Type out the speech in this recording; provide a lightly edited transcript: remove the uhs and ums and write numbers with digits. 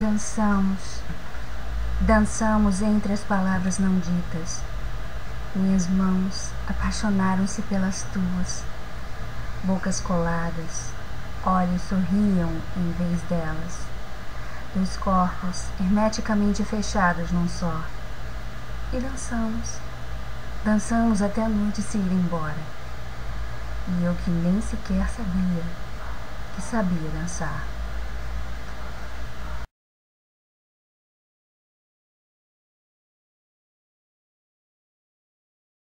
Dançamos, dançamos entre as palavras não ditas. Minhas mãos apaixonaram-se pelas tuas, bocas coladas, olhos sorriam em vez delas. Dois corpos hermeticamente fechados num só. E dançamos, dançamos até a noite se ir embora. E eu que nem sequer sabia que sabia dançar.